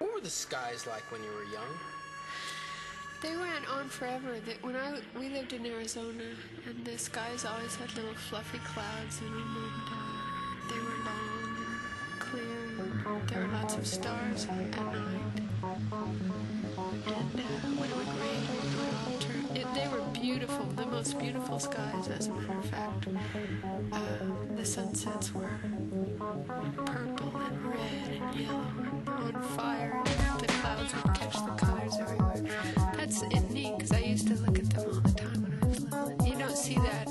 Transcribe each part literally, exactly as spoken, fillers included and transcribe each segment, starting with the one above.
What were the skies like when you were young? They went on forever. They, when I we lived in Arizona, and the skies always had little fluffy clouds in them, and uh, they were long and clear. And there were lots of stars at night. And uh, when it would rain, it would all turn. It, they were beautiful, the most beautiful skies, as a matter of fact. Uh, the sunsets were purple and red and yellow and on fire. And the clouds would catch the colors everywhere. That's it neat, because I used to look at them all the time when I was little. You don't see that.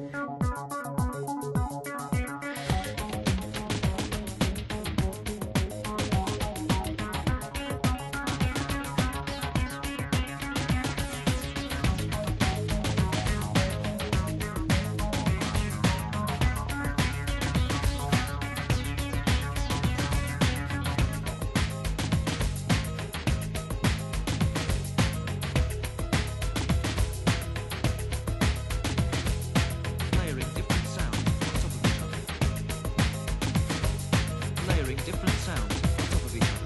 Different sounds on top of each other.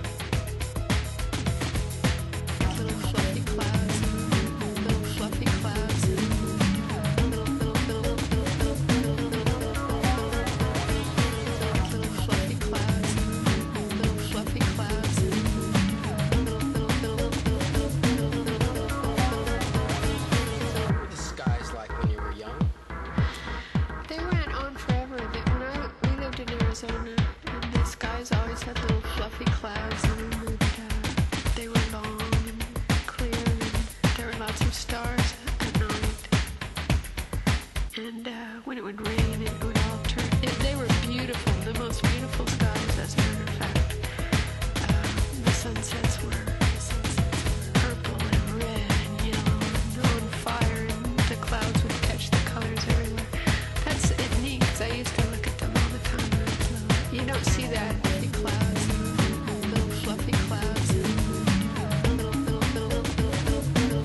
Little fluffy clouds, little fluffy clouds, little, little, little, little, little, little, little fluffy clouds, little fluffy clouds, little, little, little, What were the skies like when you were young? They went on forever. They, when I we lived in Arizona, and the skies always had little fluffy clouds in them, and uh, they were long and clear, and there were lots of stars at night. And uh, when it would rain, it would all turn. It, they were beautiful, the most beautiful skies, as a matter of fact. Uh, the sunsets were purple and red and yellow and on fire, and the clouds would catch the colors everywhere. That's it neat, because I used to look at them all the time when I was little. You don't see that. Big clouds, little fluffy clouds, little, little, little, little, little, little,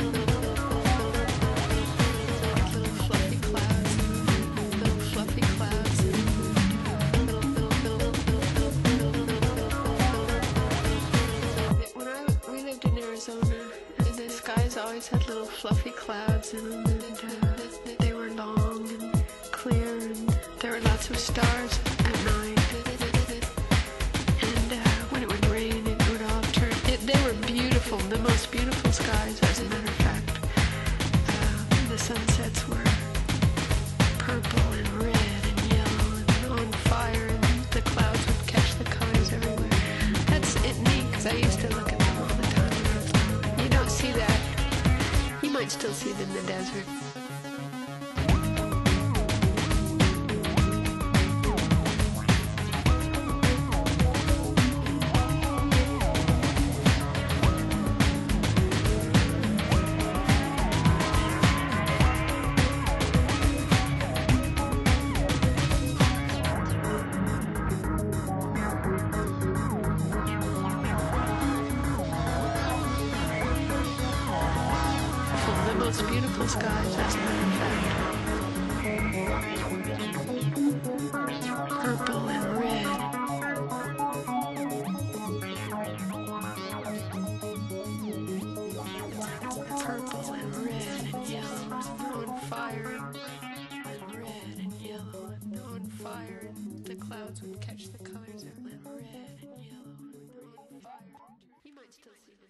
little fluffy clouds, little fluffy clouds, little, little, little, little, little. When I we lived in Arizona, and the skies always had little fluffy clouds in them, and uh, they were long and clear, and there were lots of stars at night. And uh, when it would rain, it would all turn. It, they were beautiful, the most beautiful skies, as a matter of fact. Uh, the sunsets were purple and red and yellow and on fire, and the clouds would catch the colors everywhere. That's it neat, because I used to look at them all the time when I was little. You don't see that. You might still see them in the desert. The most beautiful skies, as a matter of fact. Purple and red. Purple and red and yellow and on fire. And red and yellow and on fire. And the clouds would catch the colors of red and yellow and on fire. You might still see them.